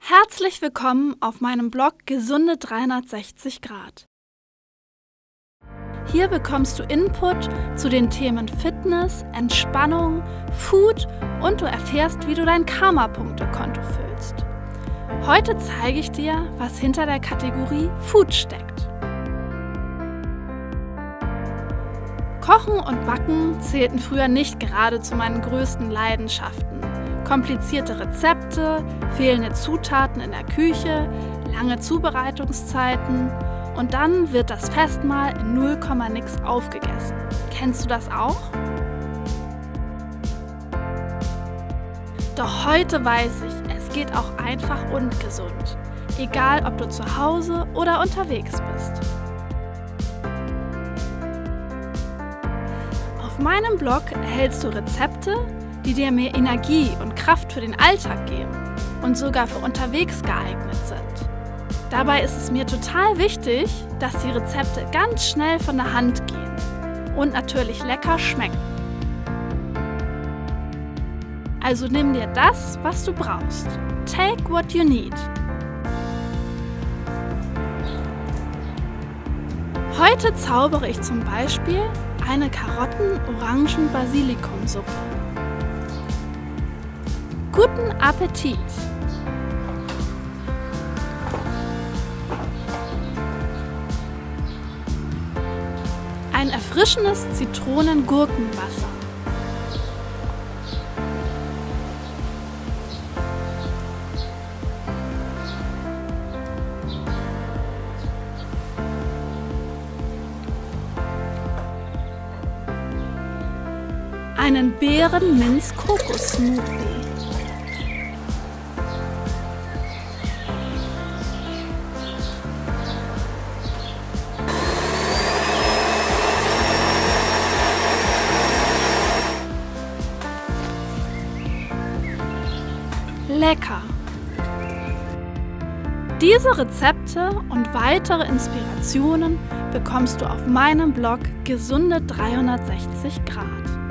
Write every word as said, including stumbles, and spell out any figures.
Herzlich willkommen auf meinem Blog Gesunde dreihundertsechzig Grad. Hier bekommst du Input zu den Themen Fitness, Entspannung, Food und du erfährst, wie du dein Karma-Punkte-Konto füllst. Heute zeige ich dir, was hinter der Kategorie Food steckt. Kochen und Backen zählten früher nicht gerade zu meinen größten Leidenschaften. Komplizierte Rezepte, fehlende Zutaten in der Küche, lange Zubereitungszeiten und dann wird das Festmahl in null Komma nix aufgegessen. Kennst du das auch? Doch heute weiß ich, es geht auch einfach und gesund. Egal, ob du zu Hause oder unterwegs bist. Auf meinem Blog erhältst du Rezepte, die dir mehr Energie und Kraft für den Alltag geben und sogar für unterwegs geeignet sind. Dabei ist es mir total wichtig, dass die Rezepte ganz schnell von der Hand gehen und natürlich lecker schmecken. Also nimm dir das, was du brauchst. Take what you need. Heute zaubere ich zum Beispiel eine Karotten-Orangen-Basilikumsuppe. Guten Appetit! Ein erfrischendes Zitronen-Gurkenwasser. Einen Beeren-Minz-Kokos-Smoothie. Lecker! Diese Rezepte und weitere Inspirationen bekommst du auf meinem Blog Gesunde dreihundertsechzig Grad.